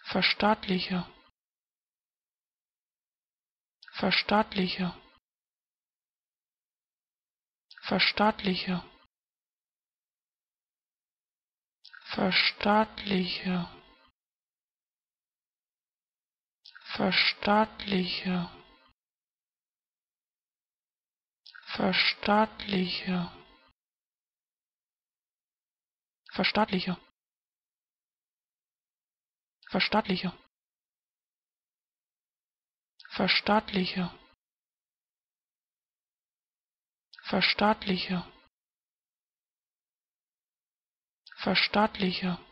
verstaatliche, verstaatliche, verstaatliche, verstaatliche, verstaatliche, verstaatliche, verstaatliche, verstaatliche, verstaatliche, verstaatliche, verstaatliche,